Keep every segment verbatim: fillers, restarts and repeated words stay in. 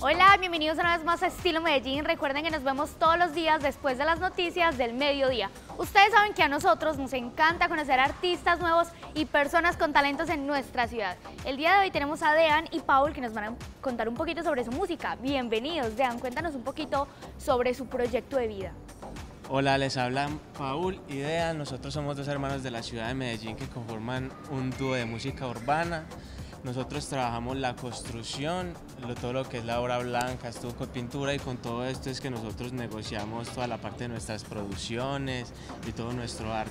Hola, bienvenidos una vez más a Estilo Medellín. Recuerden que nos vemos todos los días después de las noticias del mediodía. Ustedes saben que a nosotros nos encanta conocer artistas nuevos y personas con talentos en nuestra ciudad. El día de hoy tenemos a Dean y Paul que nos van a contar un poquito sobre su música. Bienvenidos, Dean, cuéntanos un poquito sobre su proyecto de vida. Hola, les hablan Paul y Dean. Nosotros somos dos hermanos de la ciudad de Medellín que conforman un dúo de música urbana. Nosotros trabajamos la construcción, lo, todo lo que es la obra blanca, estuco, pintura, y con todo esto es que nosotros negociamos toda la parte de nuestras producciones y todo nuestro arte.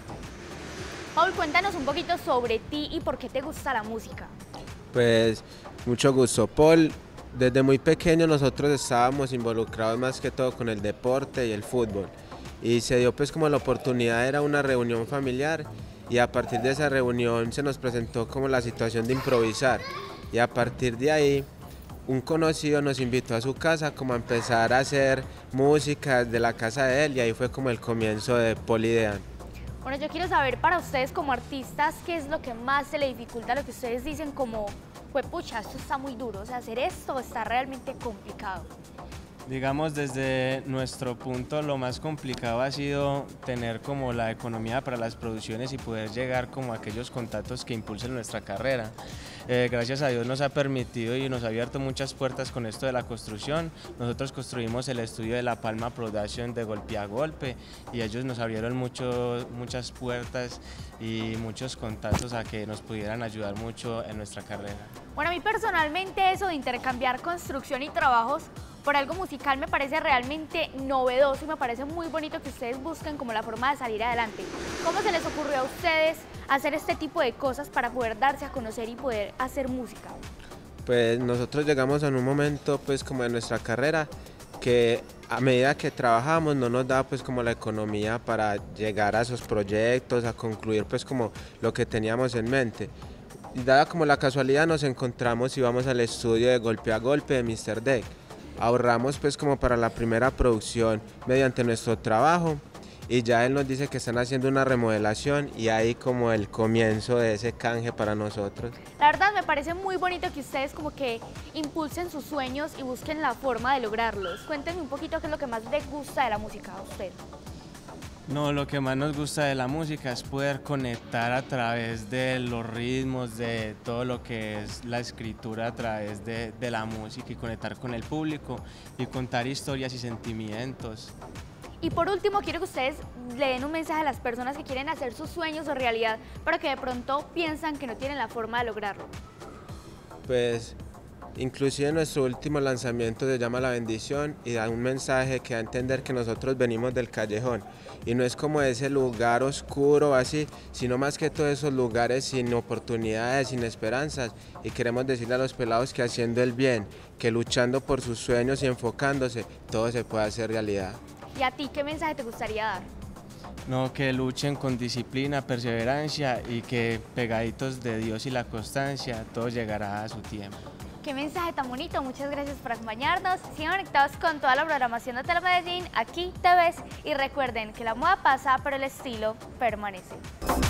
Paul, cuéntanos un poquito sobre ti y por qué te gusta la música. Pues mucho gusto, Paul. Desde muy pequeño nosotros estábamos involucrados más que todo con el deporte y el fútbol, y se dio pues como la oportunidad, era una reunión familiar, y a partir de esa reunión se nos presentó como la situación de improvisar, y a partir de ahí un conocido nos invitó a su casa como a empezar a hacer música de la casa de él, y ahí fue como el comienzo de Paul y Dean. Bueno, yo quiero saber para ustedes como artistas qué es lo que más se le dificulta, lo que ustedes dicen como, pues pucha, esto está muy duro, o sea, hacer esto está realmente complicado. Digamos, desde nuestro punto lo más complicado ha sido tener como la economía para las producciones y poder llegar como a aquellos contactos que impulsen nuestra carrera. Eh, gracias a Dios nos ha permitido y nos ha abierto muchas puertas con esto de la construcción. Nosotros construimos el estudio de La Palma Production de Golpe a Golpe, y ellos nos abrieron mucho, muchas puertas y muchos contactos a que nos pudieran ayudar mucho en nuestra carrera. Bueno, a mí personalmente eso de intercambiar construcción y trabajos por algo musical me parece realmente novedoso y me parece muy bonito que ustedes busquen como la forma de salir adelante. ¿Cómo se les ocurrió a ustedes hacer este tipo de cosas para poder darse a conocer y poder hacer música? Pues nosotros llegamos en un momento pues como de nuestra carrera que a medida que trabajamos no nos daba pues como la economía para llegar a esos proyectos, a concluir pues como lo que teníamos en mente. Y dada como la casualidad nos encontramos y vamos al estudio de Golpe a Golpe de míster Deck. Ahorramos pues como para la primera producción mediante nuestro trabajo, y ya él nos dice que están haciendo una remodelación, y ahí como el comienzo de ese canje para nosotros. La verdad me parece muy bonito que ustedes como que impulsen sus sueños y busquen la forma de lograrlos. Cuéntenme un poquito qué es lo que más les gusta de la música a usted. No, lo que más nos gusta de la música es poder conectar a través de los ritmos, de todo lo que es la escritura a través de, de la música, y conectar con el público y contar historias y sentimientos. Y por último, quiero que ustedes le den un mensaje a las personas que quieren hacer sus sueños o realidad, pero que de pronto piensan que no tienen la forma de lograrlo. Pues inclusive nuestro último lanzamiento se llama La Bendición, y da un mensaje que da a entender que nosotros venimos del callejón, y no es como ese lugar oscuro así, sino más que todos esos lugares sin oportunidades, sin esperanzas, y queremos decirle a los pelados que haciendo el bien, que luchando por sus sueños y enfocándose, todo se puede hacer realidad. ¿Y a ti qué mensaje te gustaría dar? No, que luchen con disciplina, perseverancia, y que pegaditos de Dios y la constancia, todo llegará a su tiempo. Qué mensaje tan bonito, muchas gracias por acompañarnos. Sigan conectados con toda la programación de Telemedellín, aquí te ves, y recuerden que la moda pasa, pero el estilo permanece.